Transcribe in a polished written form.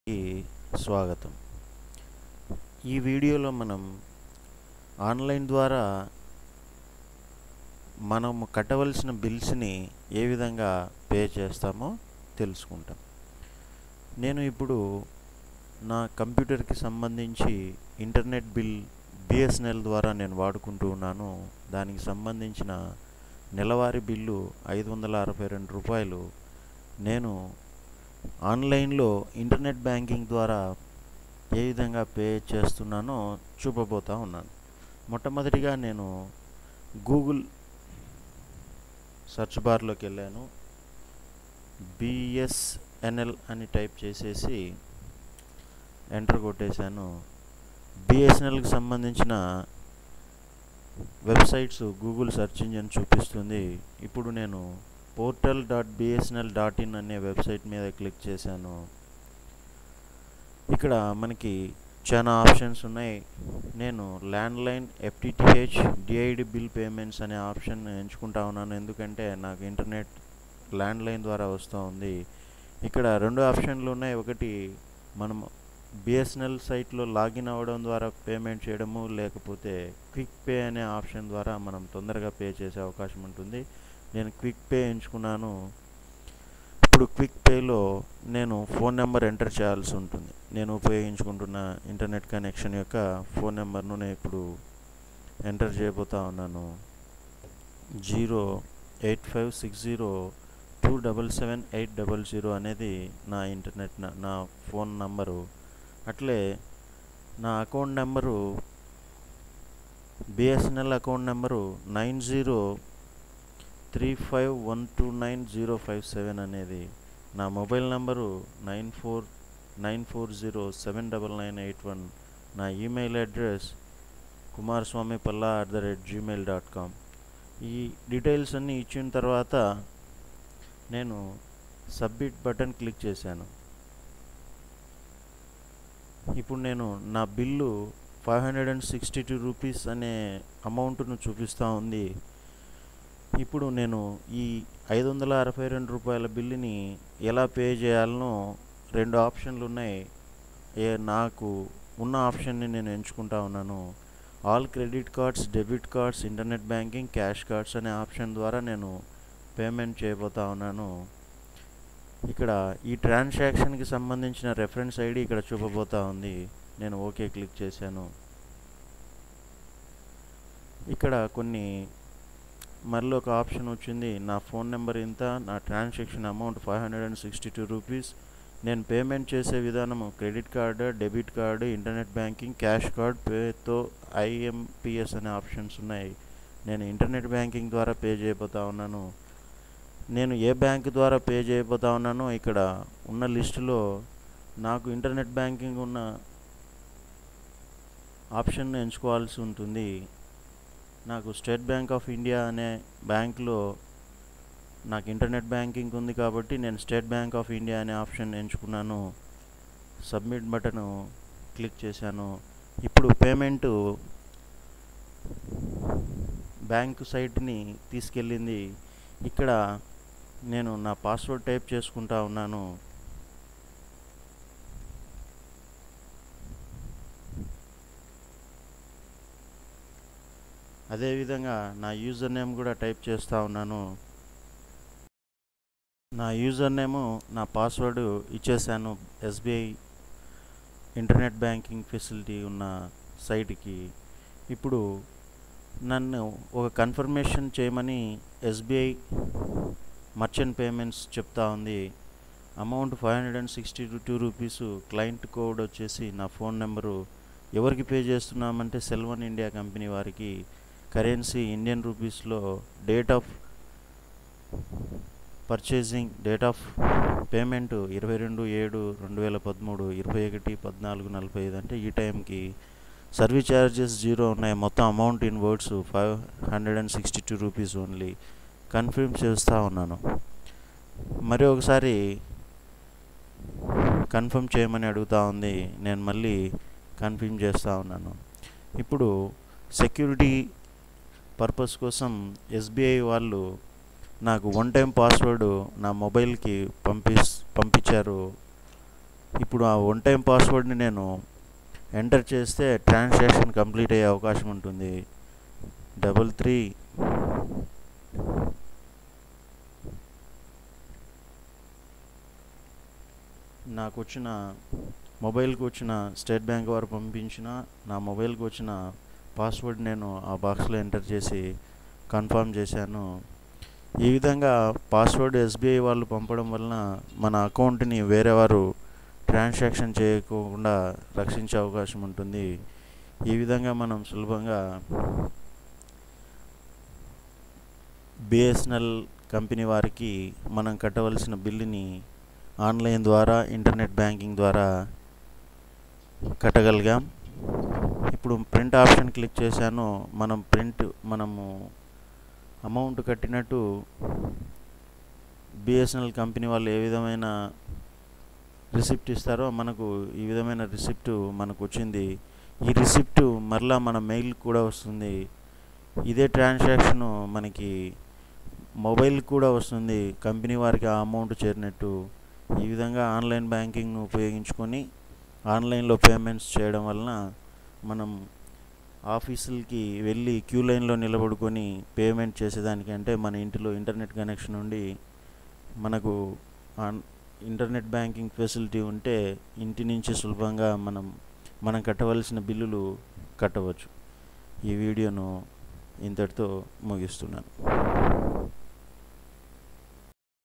కి స్వాగతం. ఈ వీడియోలో మనం ఆన్లైన్ ద్వారా మనము కట్టవలసిన బిల్స్ని ఏ విధంగా పే చేస్తామో తెలుసుకుంటాం. నేను ఇప్పుడు నా కంప్యూటర్కి సంబంధించి ఇంటర్నెట్ బిల్ బిఎస్ఎన్ఎల్ ద్వారా నేను వాడుకుంటూ ఉన్నాను. దానికి సంబంధించిన నెలవారీ బిల్లు ₹562. నేను ఆన్లైన్లో ఇంటర్నెట్ బ్యాంకింగ్ ద్వారా ఏ విధంగా పే చేస్తున్నానో చూపబోతా ఉన్నాను. మొట్టమొదటిగా నేను గూగుల్ సెర్చ్ బార్లోకి వెళ్ళాను. బిఎస్ఎన్ఎల్ అని టైప్ చేసేసి ఎంటర్ కొట్టేశాను. బిఎస్ఎన్ఎల్కి సంబంధించిన వెబ్సైట్స్ గూగుల్ సెర్చ్ ఇంజిన్ చూపిస్తుంది. ఇప్పుడు నేను portal.bsnl.in అనే వెబ్సైట్ మీద క్లిక్ చేశాను. ఇక్కడ మనకి చాలా ఆప్షన్స్ ఉన్నాయి. నేను landline, FTTH, DID bill payments అనే ఆప్షన్ ఎంచుకుంటా ఉన్నాను. ఎందుకంటే నాకు ఇంటర్నెట్ ల్యాండ్లైన్ ద్వారా వస్తూ ఉంది. ఇక్కడ రెండు ఆప్షన్లు ఉన్నాయి. ఒకటి మనం బిఎస్ఎన్ఎల్ సైట్లో లాగిన్ అవ్వడం ద్వారా పేమెంట్ చేయడము, లేకపోతే క్విక్ పే అనే ఆప్షన్ ద్వారా మనం తొందరగా పే చేసే అవకాశం ఉంటుంది. నేను క్విక్ పే ఎంచుకున్నాను. ఇప్పుడు క్విక్ పేలో నేను ఫోన్ నెంబర్ ఎంటర్ చేయాల్సి ఉంటుంది. నేను ఉపయోగించుకుంటున్న ఇంటర్నెట్ కనెక్షన్ యొక్క ఫోన్ నెంబర్ను నేను ఇప్పుడు ఎంటర్ చేయబోతా ఉన్నాను. 08560277800 అనేది నా ఇంటర్నెట్ నా ఫోన్ నంబరు. అట్లే నా account number BSNL account number 9035129057 అనేది. నా మొబైల్ నెంబరు 9494079981. నా ఈమెయిల్ అడ్రస్ kumarswamipalla@gmail.com. ఈ డీటెయిల్స్ అన్నీ ఇచ్చిన తర్వాత నేను సబ్మిట్ బటన్ క్లిక్ చేశాను. ఇప్పుడు నేను నా బిల్లు ₹562 అనే అమౌంట్ను చూపిస్తూ ఉంది. ఇప్పుడు నేను ఈ ₹562 బిల్లుని ఎలా పే చేయాలనో రెండు ఆప్షన్లు ఉన్నాయి. నాకు ఉన్న ఆప్షన్ని నేను ఎంచుకుంటా ఉన్నాను. All credit cards, debit cards, internet banking, cash cards అనే ఆప్షన్ ద్వారా నేను పేమెంట్ చేయబోతా ఉన్నాను. ఇక్కడ ఈ ట్రాన్సాక్షన్కి సంబంధించిన రెఫరెన్స్ ఐడి ఇక్కడ చూపబోతా ఉంది. నేను ఓకే క్లిక్ చేశాను. ఇక్కడ కొన్ని మళ్ళీ ఒక ఆప్షన్ వచ్చింది. నా ఫోన్ నెంబర్ ఇంత, నా ట్రాన్సాక్షన్ అమౌంట్ ₹562. నేను పేమెంట్ చేసే విధానము credit card, debit card, internet banking, cash card, పేతో IMPS అనే ఆప్షన్స్ ఉన్నాయి. నేను ఇంటర్నెట్ బ్యాంకింగ్ ద్వారా పే చేయబోతా ఉన్నాను. నేను ఏ బ్యాంక్ ద్వారా పే చేయబోతా ఉన్నానో ఇక్కడ ఉన్న లిస్టులో నాకు ఇంటర్నెట్ బ్యాంకింగ్ ఉన్న ఆప్షన్ ఎంచుకోవాల్సి ఉంటుంది. నాకు స్టేట్ బ్యాంక్ ఆఫ్ ఇండియా అనే బ్యాంక్లో నాకు ఇంటర్నెట్ బ్యాంకింగ్ ఉంది కాబట్టి నేను స్టేట్ బ్యాంక్ ఆఫ్ ఇండియా అనే ఆప్షన్ ఎంచుకున్నాను. సబ్మిట్ బటన్ క్లిక్ చేశాను. ఇప్పుడు పేమెంటు బ్యాంకు సైట్ని తీసుకెళ్ళింది. ఇక్కడ నేను నా పాస్వర్డ్ టైప్ చేసుకుంటా ఉన్నాను. అదేవిధంగా నా యూజర్ నేమ్ కూడా టైప్ చేస్తూ ఉన్నాను. నా యూజర్ నేము, నా పాస్వర్డ్ ఇచ్చేసాను SBI ఇంటర్నెట్ బ్యాంకింగ్ ఫెసిలిటీ ఉన్న సైట్కి. ఇప్పుడు నన్ను ఒక కన్ఫర్మేషన్ చేయమని SBI మర్చెంట్ పేమెంట్స్ చెప్తా ఉంది. అమౌంట్ ₹562. క్లయింట్ కోడ్ వచ్చేసి నా ఫోన్ నెంబరు. ఎవరికి పే చేస్తున్నామంటే సెల్వన్ ఇండియా కంపెనీ వారికి. కరెన్సీ ఇండియన్ రూపీస్లో. Date of purchasing, date of payment 22/7/2013, 21/14/45 అంటే ఈ టైంకి. సర్వీస్ ఛార్జెస్ 0 ఉన్నాయి. మొత్తం amount in words ₹562 only. Confirm చేస్తూ ఉన్నాను. మరి ఒకసారి కన్ఫర్మ్ చేయమని అడుగుతూ ఉంది. నేను మళ్ళీ కన్ఫర్మ్ చేస్తూ ఉన్నాను. ఇప్పుడు సెక్యూరిటీ పర్పస్ కోసం SBI వాళ్ళు నాకు వన్ టైం పాస్వర్డ్ నా మొబైల్కి పంపించారు. ఇప్పుడు ఆ వన్ టైం పాస్వర్డ్ని నేను ఎంటర్ చేస్తే ట్రాన్సాక్షన్ కంప్లీట్ అయ్యే అవకాశం ఉంటుంది. 33 నాకు వచ్చిన మొబైల్కి వచ్చిన స్టేట్ బ్యాంక్ వారు పంపించిన నా మొబైల్కి వచ్చిన పాస్వర్డ్ నేను ఆ బాక్స్లో ఎంటర్ చేసి కన్ఫర్మ్ చేశాను. ఈ విధంగా పాస్వర్డ్ ఎస్బీఐ వాళ్ళు పంపడం వలన మన అకౌంట్ని వేరే వారు ట్రాన్సాక్షన్ చేయకుండా రక్షించే అవకాశం ఉంటుంది. ఈ విధంగా మనం సులభంగా బిఎస్ఎన్ఎల్ కంపెనీ వారికి మనం కట్టవలసిన బిల్లుని ఆన్లైన్ ద్వారా ఇంటర్నెట్ బ్యాంకింగ్ ద్వారా కట్టగలిగాం. ఇప్పుడు ప్రింట్ ఆప్షన్ క్లిక్ చేశాను. మనము అమౌంట్ కట్టినట్టు బిఎస్ఎన్ఎల్ కంపెనీ వాళ్ళు ఏ విధమైన రిసిప్ట్ ఇస్తారో మనకు ఈ విధమైన రిసిప్ట్ మనకు వచ్చింది. ఈ రిసిప్ట్ మరలా మన మెయిల్ కూడా వస్తుంది. ఇదే ట్రాన్సాక్షన్ మనకి మొబైల్ కూడా వస్తుంది, కంపెనీ వారికి ఆ అమౌంట్ చేరినట్టు. ఈ విధంగా ఆన్లైన్ బ్యాంకింగ్ను ఉపయోగించుకొని ఆన్లైన్లో పేమెంట్స్ చేయడం వలన మనం ఆఫీసులకి వెళ్ళి క్యూ లైన్లో నిలబడుకొని పేమెంట్ చేసేదానికంటే మన ఇంటిలో ఇంటర్నెట్ కనెక్షన్ ఉండి మనకు ఇంటర్నెట్ బ్యాంకింగ్ ఫెసిలిటీ ఉంటే ఇంటి నుంచి సులభంగా మనం కట్టవలసిన బిల్లులు కట్టవచ్చు. ఈ వీడియోను ఇంతటితో ముగిస్తున్నాను.